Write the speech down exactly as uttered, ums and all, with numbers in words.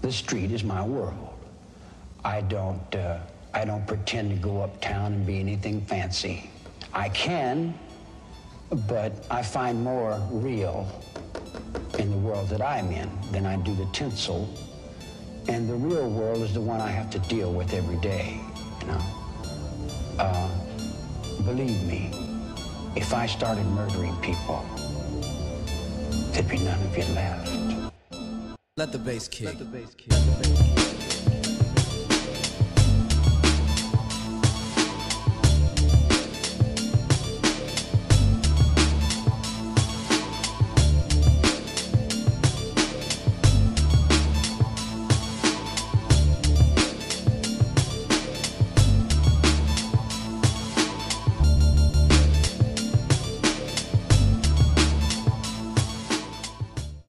The street is my world. I don't, uh, I don't pretend to go uptown and be anything fancy. I can, but I find more real in the world that I'm in than I do the tinsel. And the real world is the one I have to deal with every day, you know? Uh, believe me, if I started murdering people, there'd be none of you left. Let the bass kick. Let the bass kick. Let the bass kick.